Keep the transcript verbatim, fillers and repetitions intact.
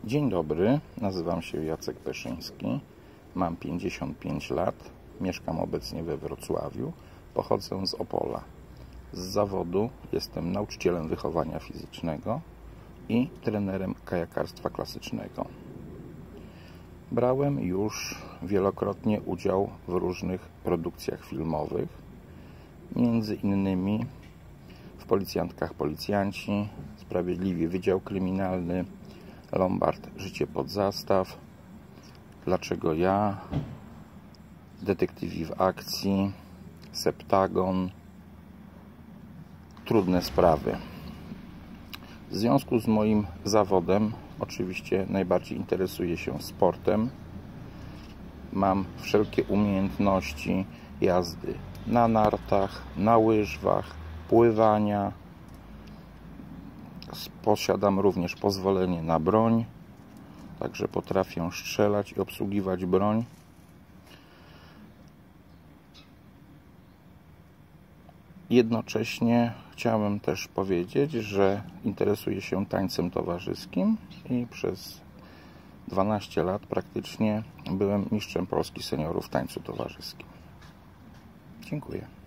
Dzień dobry, nazywam się Jacek Peszyński, mam pięćdziesiąt pięć lat, mieszkam obecnie we Wrocławiu, pochodzę z Opola. Z zawodu jestem nauczycielem wychowania fizycznego i trenerem kajakarstwa klasycznego. Brałem już wielokrotnie udział w różnych produkcjach filmowych, między innymi w Policjantkach Policjanci, Sprawiedliwy Wydział Kryminalny, Lombard Życie pod zastaw, Dlaczego ja, Detektywi w akcji, Septagon, Trudne sprawy. W związku z moim zawodem oczywiście najbardziej interesuję się sportem. Mam wszelkie umiejętności jazdy na nartach, na łyżwach, pływania. Posiadam również pozwolenie na broń, także potrafię strzelać i obsługiwać broń. Jednocześnie chciałem też powiedzieć, że interesuję się tańcem towarzyskim i przez dwanaście lat praktycznie byłem mistrzem Polski seniorów w tańcu towarzyskim. Dziękuję.